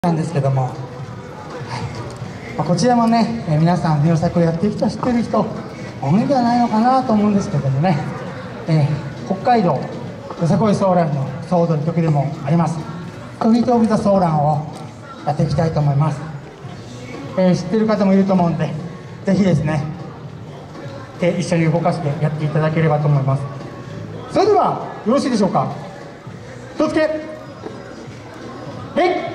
なんですけども、こちらもね、皆さんネオ作をやってる人知ってる人多いんじゃないのかなと思うんですけどもね、北海道よさこいソーランの総踊り曲でもありますクリート・オブ・ザ・ソーランをやっていきたいと思います。知ってる方もいると思うんで、ぜひですね手一緒に動かしてやっていただければと思います。それではよろしいでしょうか。気をつけ、